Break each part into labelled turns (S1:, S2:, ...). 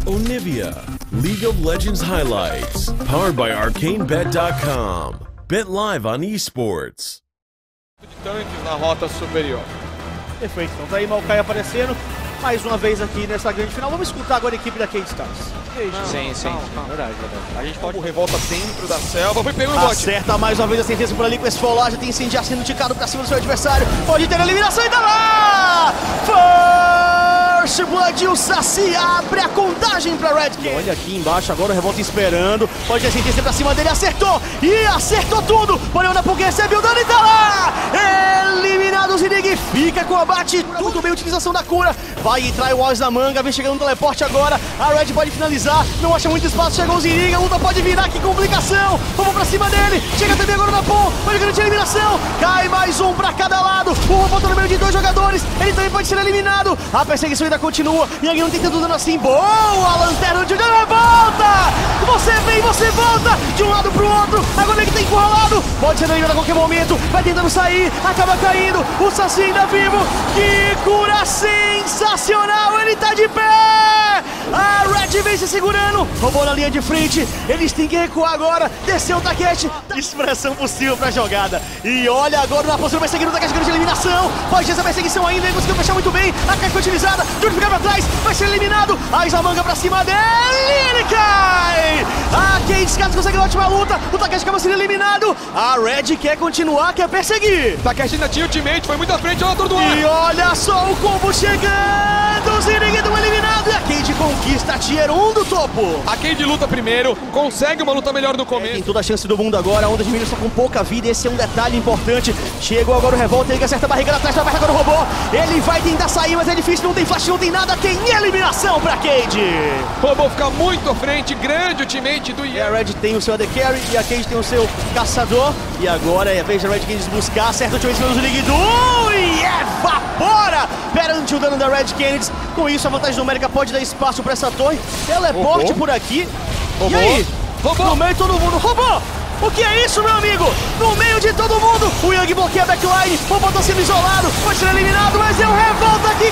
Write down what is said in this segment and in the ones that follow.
S1: Onivia, League of Legends highlights, powered by ArcaneBet.com. Bet live on esports.
S2: De tanques na rota superior.
S3: Perfeito, então tá aí Maokai aparecendo mais uma vez aqui nessa grande final. Vamos escutar agora a equipe da Cade Stars.
S4: Sim. Verdade. A gente pode...
S2: O revolta dentro da selva, foi pego no bote.
S3: Acerta mais uma vez a sentença por ali com esse follar, já tem incendiar sendo ticado pra cima do seu adversário. Pode ter a eliminação e tá lá! First Blood, o Saci abre a contagem pra Red King. Olha aqui embaixo agora o revolta esperando. Pode ter a sentença pra cima dele, acertou! E acertou tudo! Olha onde a Puck recebe o dano e tá lá! Eliminado o Zirig, fica com o abate, tudo bem, utilização da cura. Vai e trai o Walls na manga, vem chegando no teleporte agora. A Red pode finalizar, não acha muito espaço, chegou o Zirig, a luta pode virar, que complicação. Vamos pra cima dele, chega também agora na Pom, pode garantir a eliminação. Cai mais um pra cada lado, o robô tá no meio de dois jogadores, ele também pode ser eliminado. A perseguição ainda continua, e alguém não tem tanto dano assim. Boa, a lanterna de volta! Você vem, você volta, de um lado pro outro, agora ele tá encurralado, pode ser eliminado a qualquer momento, vai tentando sair, acaba caindo, o Saci ainda vivo, que cura sensacional, ele tá de pé! A Red vem se segurando, roubou na linha de frente, eles têm que recuar agora, desceu o Takeshi, expressão possível pra jogada, e olha agora na postura, vai seguir o Takeshi, grande eliminação, pode ter essa perseguição ainda, ele conseguiu fechar muito bem, a caixa foi utilizada, Júlio fica pra trás, vai ser eliminado, a manga pra cima dele, ele cai! A Cade Stars consegue uma ótima luta, o Takeshi acaba sendo eliminado, a Red quer continuar, quer perseguir.
S2: Takeshi ainda tinha ultimate, foi muito à frente, olha o todo ar.
S3: E olha só o combo chegando, o Zirig do eliminado e a Cade conquista a Tier 1 do topo.
S2: A Cade luta primeiro, consegue uma luta melhor no começo.
S3: Tem toda a chance do mundo agora, a onda de minions está com pouca vida, esse é um detalhe importante. Chegou agora o revolta, ele acerta a barriga lá atrás, vai agora o robô. Ele vai tentar sair, mas é difícil, não tem flash, não tem nada, tem eliminação pra Cade.
S2: O robô fica muito à frente, grande ultimate do
S3: E a Red tem o seu AD Carry e a Cade tem o seu caçador. E agora é a vez da Red Canids buscar, acerta o ultimate do Zirig e evapora perante o dano da Red Canids. Com isso a vantagem numérica pode dar espaço pra essa torre. Teleporte por aqui.
S2: Robô.
S3: E aí?
S2: Robô.
S3: No meio de todo mundo. Robô! O que é isso, meu amigo? No meio de todo mundo, o Yang bloqueia a backline, o robô tá sendo isolado, pode ser eliminado, mas é o revolta que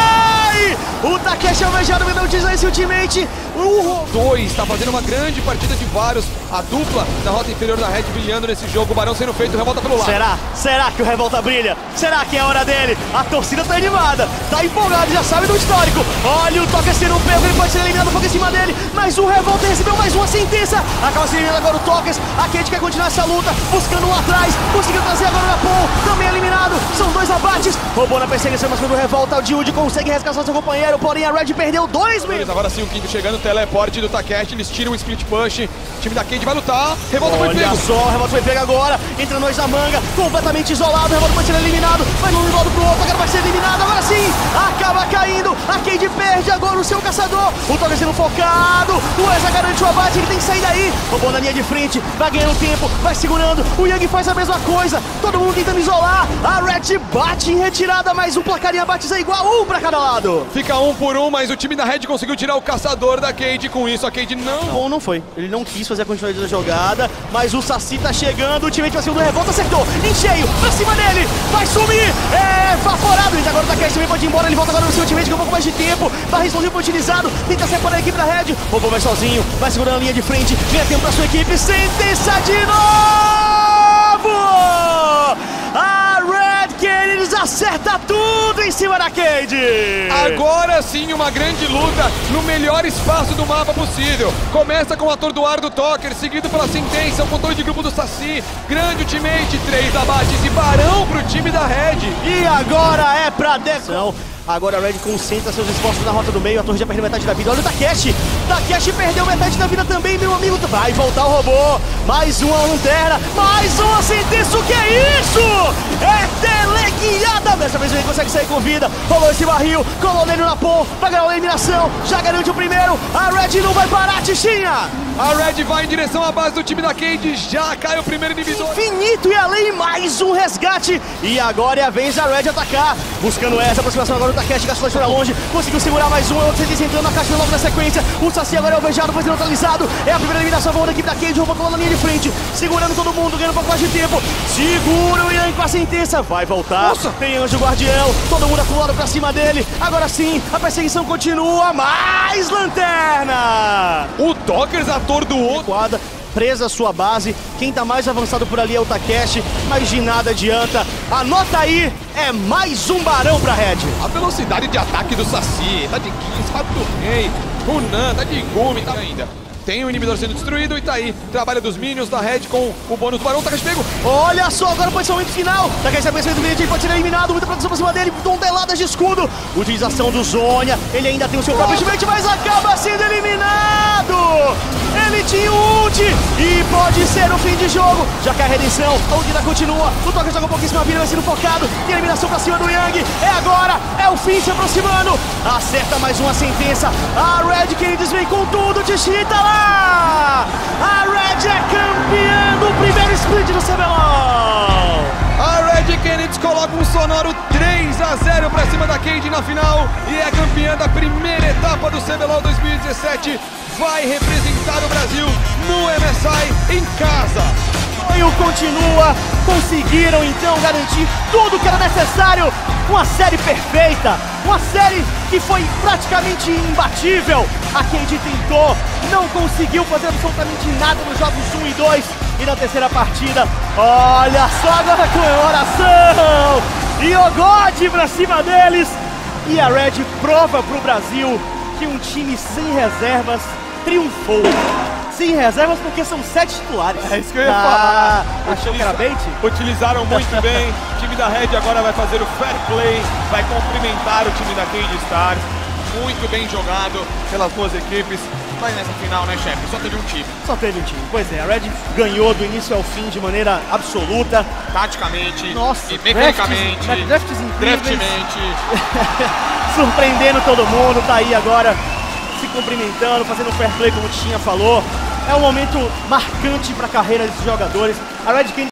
S3: cai! O Takeshi alvejado vai utilizar esse ultimate. O
S2: 2 tá fazendo uma grande partida de vários, a dupla da rota inferior da Red brilhando nesse jogo, o Barão sendo feito, revolta pelo lado.
S3: Será que o revolta brilha? Será que é a hora dele? A torcida tá animada, tá empolgada, já sabe do histórico. Olha o Tokers sendo pego, ele pode ser eliminado, foca em cima dele, mas o revolta recebeu mais uma sentença. Acaba se eliminando agora o Tokers, a Cade quer continuar essa luta, buscando lá atrás, conseguiu trazer agora na Pom, também eliminado, são dois abates. Roubou na perseguição, mas quando o revolta, o Diud consegue resgatar seu companheiro, porém a Red perdeu 2 minutos.
S2: Agora sim o quinto chegando, teleporte do Takeshi, eles tiram o split push, o time da Cade vai lutar, revolta foi pego.
S3: Olha só, o revolta foi pego agora, entra nós na manga, completamente isolado, o revolta vai ser eliminado, vai de um lado pro outro, agora vai ser eliminado, agora sim, acaba caindo, a Cade perde agora o seu caçador, o Tokers sendo focado, o Eza garante o abate, ele tem que sair daí, roubou na linha de frente, vai ganhando tempo, vai segurando, o Yang faz a mesma coisa, todo mundo tentando isolar, a Red bate em retirada, mas o placar em abates é igual, um pra cada lado.
S2: Fica 1 por 1, mas o time da Red conseguiu tirar o caçador da Cade, com isso a Cade
S3: não foi, ele não quis fazer a continuidade da jogada, mas o Saci tá chegando, o time pra cima do revolta, acertou, em cheio, pra cima dele, vai sumir, é evaporado, e agora o Takeshi também pode ir embora, ele volta agora no seu time com um pouco mais de tempo, barra explosivo utilizado, tenta separar a equipe da Red, o robô vai sozinho, vai segurando a linha de frente, ganha tempo pra sua equipe, sentença de novo! A Red Canids acerta tudo em cima da Cade!
S2: Agora sim uma grande luta no melhor espaço do mapa possível. Começa com o atordoar do Toker, seguido pela sentença, o controle de grupo do Saci, grande ultimate, 3 abates e Barão pro time da Red.
S3: E agora é pra decisão. Agora a Red concentra seus esforços na rota do meio, a torre já perdeu metade da vida. Olha o Takeshi! Takeshi perdeu metade da vida também, meu amigo. Vai voltar o robô. Mais uma lanterna, mais uma sentença. O que é isso? É teleguiada. Dessa vez ele consegue sair com vida. Rolou esse barril, colou nele na Pom, vai ganhar uma eliminação. Já garante o primeiro. A Red não vai parar, Tichinha!
S2: A Red vai em direção à base do time da Cade, já cai o primeiro inibidor.
S3: Infinito e além, mais um resgate. E agora é a vez da Red atacar. Buscando essa aproximação agora o Takeshi, gastou pra longe, conseguiu segurar mais um, outro Sentença entrando na caixa logo na sequência. O Saci agora é alvejado, foi neutralizado. É a primeira eliminação da equipe da Cade, rouba na linha de frente, segurando todo mundo, ganhando um pouco mais de tempo. Segura o Yang com a Sentença, vai voltar.
S2: Nossa.
S3: Tem Anjo Guardião, todo mundo acumulado pra cima dele. Agora sim, a perseguição continua, mais lanterna!
S2: O Dockers atordoou.
S3: Quadra, presa a sua base, quem tá mais avançado por ali é o Takeshi, mas de nada adianta. Anota aí, é mais um barão pra Red.
S2: A velocidade de ataque do Saci, tá de 15, rápido do Rei, o Nan, tá de Gumi, tá ainda. Tem o inibidor sendo destruído e tá aí. Trabalho dos Minions da Red com o bônus do barão, Takeshi pego.
S3: Olha só, agora o posicionamento final. Takeshi vai pensamento do Bilhete, pode ser eliminado, muita proteção pra cima dele, tondeladas de escudo. Utilização do Zhonya, ele ainda tem o seu próprio ultimate, mas acaba sendo eliminado. Ele tinha o ult e pode ser o fim de jogo, já que a redenção, a ult ainda continua. O Dockers joga um pouquinho em cima da vida, vai sendo focado. Tem a eliminação pra cima do Yang, é agora, é o fim se aproximando. Acerta mais uma sentença, a Red Canids vem com tudo, digita lá. A Red é campeã do primeiro split do CBLOL.
S2: A Red Canids coloca um sonoro 3-0 pra cima da Cade na final e é campeã da primeira etapa do CBLOL 2017. Vai representar o Brasil no MSI em casa.
S3: O sonho continua, conseguiram então garantir tudo que era necessário. Uma série perfeita, uma série que foi praticamente imbatível. A Cade tentou, não conseguiu fazer absolutamente nada nos jogos 1 e 2. E na terceira partida, olha só agora a comemoração! E o God pra cima deles. E a Red prova pro Brasil que um time sem reservas triunfou. Sem reservas porque são 7 titulares.
S2: É isso que eu ia falar.
S3: Achou que era bait?
S2: Utilizaram muito bem. O time da Red agora vai fazer o fair play, vai cumprimentar o time da Cade Stars. Muito bem jogado pelas duas equipes. Mas nessa final, né, chefe? Só teve um time.
S3: Só teve um time. Pois é, a Red ganhou do início ao fim de maneira absoluta.
S2: Taticamente,
S3: Nossa,
S2: e mecanicamente,
S3: drafts incríveis.
S2: draftmente.
S3: Surpreendendo todo mundo, tá aí agora se cumprimentando, fazendo um fair play como o Tinha falou. É um momento marcante para a carreira desses jogadores. A Red Canids